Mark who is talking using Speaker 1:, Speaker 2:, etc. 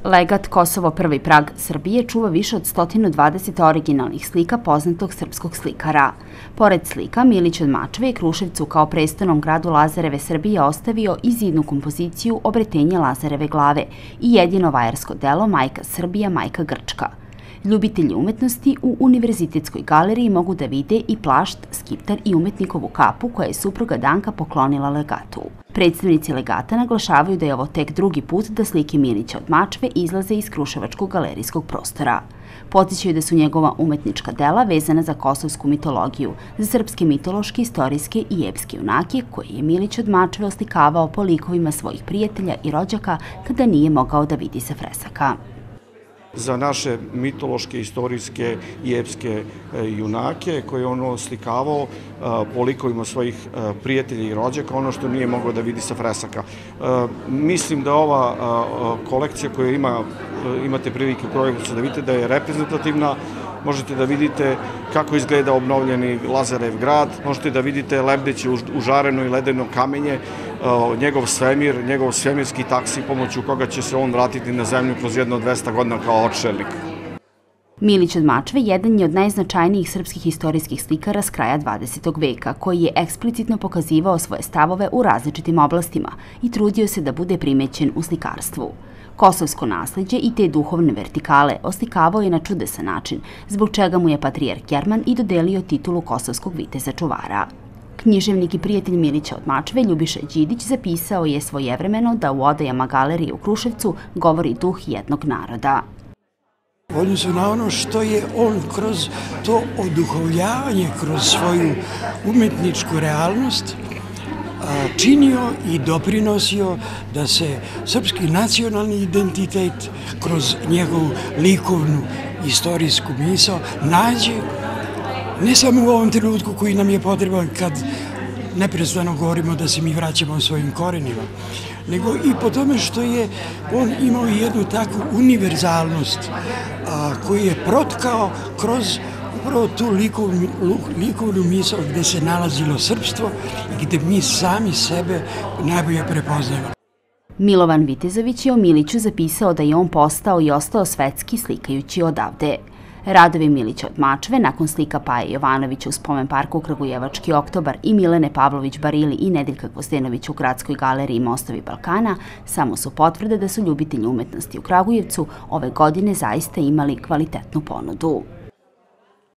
Speaker 1: Legat Kosovo prvi prag Srbije čuva više od 120 originalnih slika poznatog srpskog slikara. Pored slika, Milić od Mačve je Kruševcu kao prestolnom gradu Lazareve Srbije ostavio i zidnu kompoziciju Obretenje Lazareve glave i jedino vajarsko delo Majka Srbija, Majka Grčka. Ljubitelji umetnosti u Univerzitetskoj galeriji mogu da vide i plašt, skiptar i umetnikovu kapu koja je supruga Danka poklonila legatu. Predstavnici legata naglašavaju da je ovo tek drugi put da slike Milića od Mačve izlaze iz kruševačkog galerijskog prostora. Podsjećaju da su njegova umetnička dela vezana za kosovsku mitologiju, za srpske mitološke, istorijske i epske junake koje je Milić od Mačve oslikavao po likovima svojih prijatelja i rođaka kada nije mogao da vidi sa fresaka.
Speaker 2: Za naše mitološke, istorijske i epske junake koje je on oslikavao po likovima svojih prijatelja i rođaka, ono što nije mogao da vidi sa fresaka. Mislim da ova kolekcija koju imate prilike u Kragujevcu da vidite da je reprezentativna. Možete da vidite kako izgleda obnovljeni Lazarev grad, možete da vidite lebdeće užareno i ledeno kamenje, njegov svemir, njegov svemirski taksi pomoću koga će se on vratiti na zemlju kroz jedno 200 godina kao odšelnik.
Speaker 1: Milić od Mačve jedan je od najznačajnijih srpskih istorijskih slikara s kraja 20. veka, koji je eksplicitno pokazivao svoje stavove u različitim oblastima i trudio se da bude primećen u slikarstvu. Kosovsko nasleđe i te duhovne vertikale oslikavao je na čudesan način, zbog čega mu je patrijarh German i dodelio titulu kosovskog viteza čuvara. Književnik i prijatelj Milića od Mačve, Ljubiša Đidić, zapisao je svojevremeno da u odajama galerije u Kruševcu govori duh jednog naroda.
Speaker 3: U odnosu na ono što je on kroz to oduhovljavanje, kroz svoju umetničku realnost činio i doprinosio da se srpski nacionalni identitet kroz njegovu likovnu istorijsku misao nađe ne samo u ovom trenutku koji nam je potreban kad neprestano govorimo da se mi vraćamo svojim korenima, nego i po tome što je on imao jednu takvu univerzalnost koju je protkao kroz upravo tu likovnu misao gde se nalazilo srpstvo i gde mi sami sebe najbolje prepoznajemo.
Speaker 1: Milovan Vitezović je o Miliću zapisao da je on postao i ostao svetski slikajući odavde. Radovi Milića od Mačve, nakon slika Paje Jovanovića u spomen parku Kragujevački oktobar i Milene Pavlović Barili i Nedeljka Gvozdenovića u Gradskoj galeriji Mostovi Balkana, samo su potvrde da su ljubitelji umetnosti u Kragujevcu ove godine zaista imali kvalitetnu ponudu.